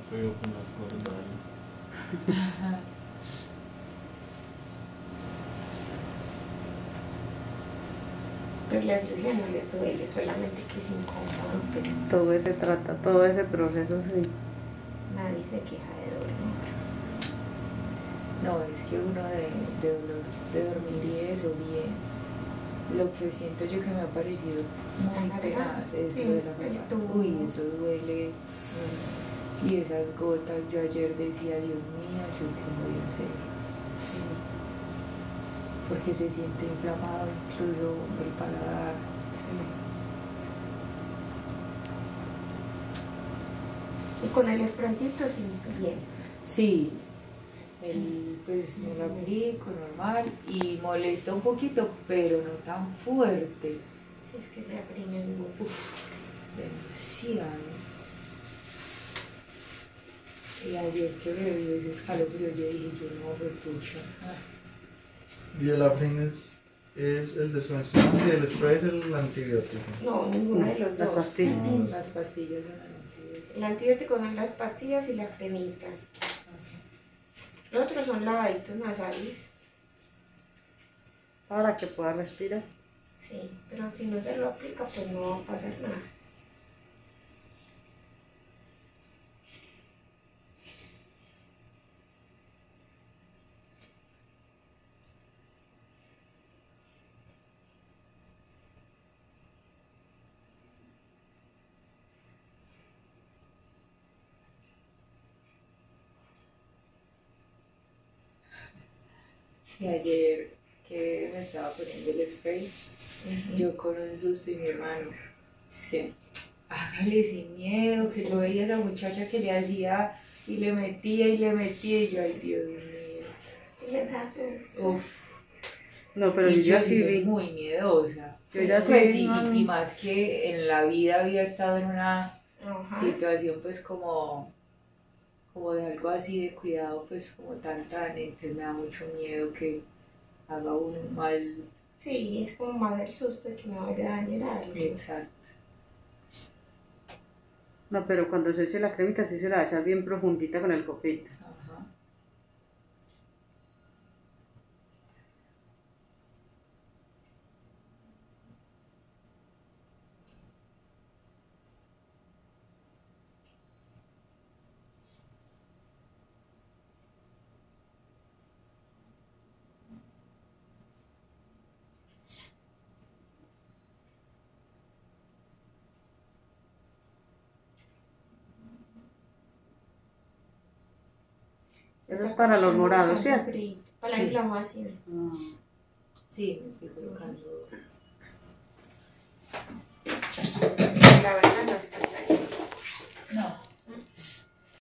feo con las cordales. Pero la cirugía no les duele, solamente que es incómodo, pero Todo ese proceso, sí. nadie se queja de dolor. No, es que uno de dolor, de dormir y eso, bien. Lo que siento yo que me ha parecido muy tenaz es Sí, lo de la el garganta. tubo. Uy, eso duele. Y esas gotas, yo ayer decía, Dios mío, ¿yo qué voy a hacer? Porque se siente inflamado incluso el paladar. Y con el spraycito sí, bien. Sí, pues me lo aplico normal y molesta un poquito, pero no tan fuerte. Si es que se aprimen mucho. Demasiado. Y ayer que me dio ese escalofrío, yo dije, yo no me pucha. Y el Afrin es el descongestionante y el spray es el antibiótico. No, ninguno de los Las dos. pastillas. Las pastillas de la antibiótico. El antibiótico son las pastillas y la cremita. Los otros son lavaditos nasales. Para que pueda respirar. Sí, pero si no se lo aplica, pues no va a pasar nada. Y ayer que me estaba poniendo el spray, yo con un susto y mi hermano, es que hágale sin miedo, que yo veía a esa muchacha que le hacía y le metía y yo, ay Dios mío. Les da susto. Uf. No, pero Y yo yo sí sí soy vi. muy miedosa. Yo ya Pues, sí, y más que en la vida había estado en una Ajá. situación pues como de algo así de cuidado, pues como tan, entonces me da mucho miedo que haga uno un mal. Sí, es como más el susto de que me vaya a dañar algo. Exacto. No, pero cuando se eche la cremita sí se la va a echar bien profundita con el copito. Ajá. Eso es para los morados, ¿cierto? Para la Sí. inflamación. Ah. Sí, me estoy colocando